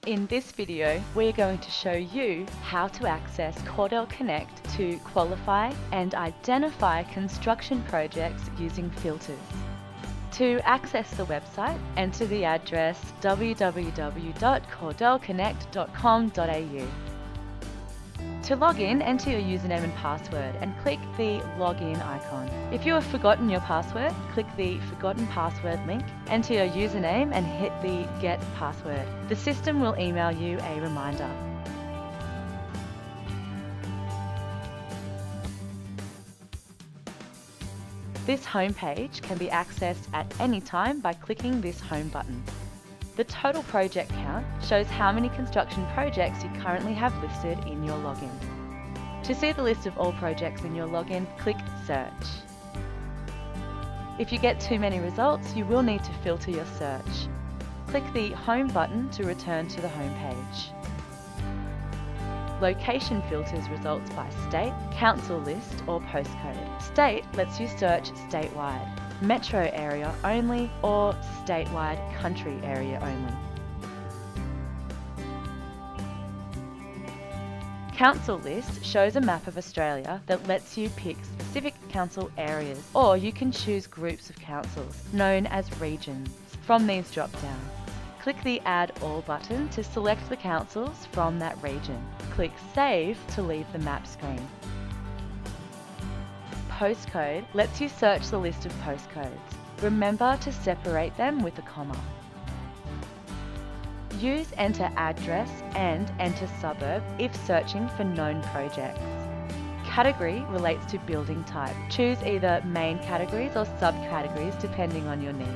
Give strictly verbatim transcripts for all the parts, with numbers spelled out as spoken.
In this video, we're going to show you how to access Cordell Connect to qualify and identify construction projects using filters. To access the website, enter the address w w w dot cordell connect dot com dot a u. To log in, enter your username and password and click the login icon. If you have forgotten your password, click the forgotten password link, enter your username and hit the get password. The system will email you a reminder. This homepage can be accessed at any time by clicking this home button. The total project count shows how many construction projects you currently have listed in your login. To see the list of all projects in your login, click Search. If you get too many results, you will need to filter your search. Click the Home button to return to the home page. Location filters results by state, council list or postcode. State lets you search statewide, metro area only or statewide country area only. Council list shows a map of Australia that lets you pick specific council areas, or you can choose groups of councils, known as regions, from these drop-downs. Click the Add All button to select the councils from that region. Click Save to leave the map screen. Postcode lets you search the list of postcodes. Remember to separate them with a comma. Use Enter Address and Enter Suburb if searching for known projects. Category relates to building type. Choose either main categories or subcategories depending on your needs.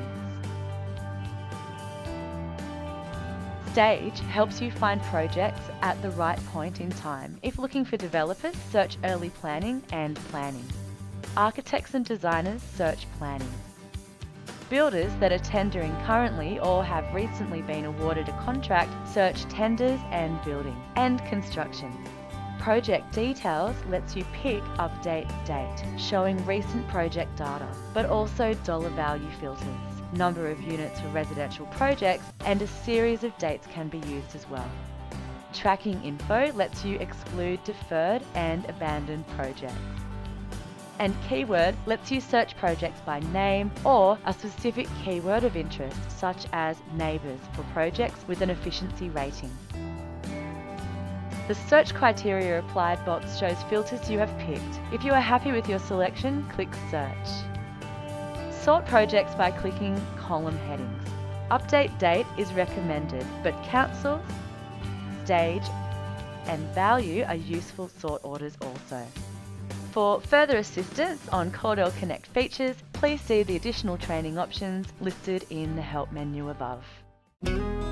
Stage helps you find projects at the right point in time. If looking for developers, search early planning and planning. Architects and designers search planning. Builders that are tendering currently or have recently been awarded a contract search tenders and building. And construction. Project details lets you pick update date, showing recent project data, but also dollar value filters. Number of units for residential projects, and a series of dates can be used as well. Tracking info lets you exclude deferred and abandoned projects. And keyword lets you search projects by name or a specific keyword of interest, such as neighbours, for projects with an efficiency rating. The search criteria applied box shows filters you have picked. If you are happy with your selection, click Search. Sort projects by clicking column headings. Update date is recommended, but council, stage, and value are useful sort orders also. For further assistance on Cordell Connect features, please see the additional training options listed in the help menu above.